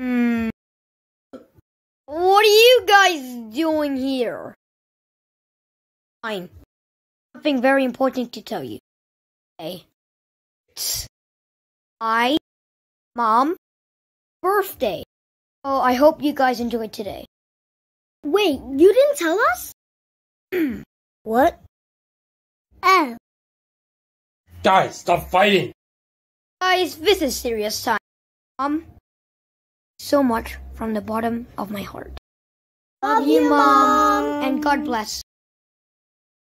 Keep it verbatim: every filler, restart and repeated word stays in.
Hmm. What are you guys doing here? Fine. Something very important to tell you. Okay. It's my mom's birthday. Oh, I hope you guys enjoy today. Wait, you didn't tell us? What? Oh. Guys, stop fighting! Guys, this is serious time. Mom, so much from the bottom of my heart. Love you, Mom. And God bless.